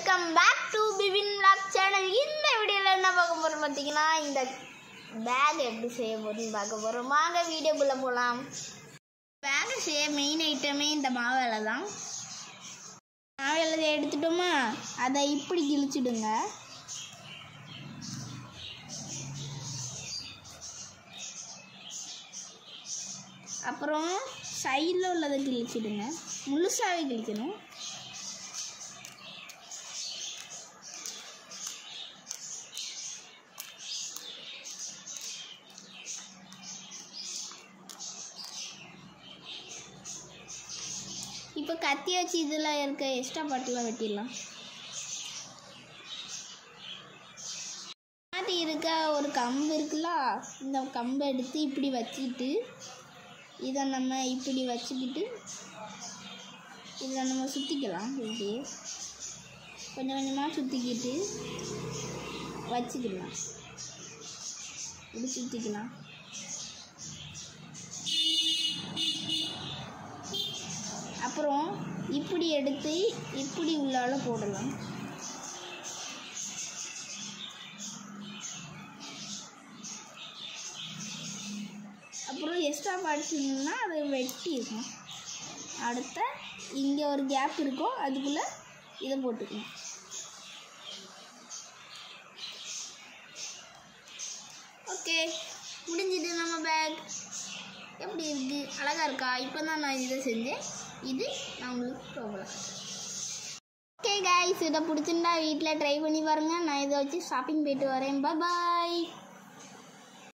Welcome back to Bipin vlog channel. இந்த வீடியோவில் என்ன பார்க்க போகிறோம் பார்த்தீங்கன்னா, இந்த பேக் எப்படி செய்ய போகிறோம்னு பார்க்க போகிறோம். வாங்க வீடியோக்குள்ளே போகலாம். பேக்கை செய்ய மெயின் ஐட்டமே இந்த மாவேலை தான். மாவேலை எடுத்துட்டோமா, அதை இப்படி கிழிச்சிடுங்க. அப்புறம் சைடில் உள்ளதை கிழிச்சிடுங்க, முழுசாகவே கிழிக்கணும். இப்போ கத்தி வச்சு இதில் இருக்க எக்ஸ்ட்ரா பாட்டிலாம் வெட்டிடலாம். மாட்டி இருக்க ஒரு கம்பு இருக்குல்ல, இந்த கம்பை எடுத்து இப்படி வச்சுக்கிட்டு இதை நம்ம இப்படி வச்சுக்கிட்டு இதில் நம்ம சுற்றிக்கலாம். இப்படி கொஞ்சம் கொஞ்சமாக சுற்றிக்கிட்டு வச்சுக்கலாம். இப்படி சுற்றிக்கலாம். அப்புறம் இப்படி எடுத்து இப்படி உள்ளால போடலாம். அப்புறம் எக்ஸ்ட்ரா படிச்சிங்கன்னா அதை வெட்டி இருக்கும். அடுத்த இங்கே ஒரு கேப் இருக்கும், அதுக்குள்ளே இதை போட்டுக்கணும். ஓகே, முடிஞ்சிது நம்ம பேக். எப்படி இருக்குது? அழகாக இருக்கா? இப்போ தான் நான் இதை செஞ்சேன். இது நான் உங்களுக்கு ப்ராப்ளம். ஓகே கைஸ், இதை பிடிச்சிருந்தா வீட்டில் ட்ரை பண்ணி பாருங்கள். நான் இதை வச்சு ஷாப்பிங் போயிட்டு வரேன். பாய்.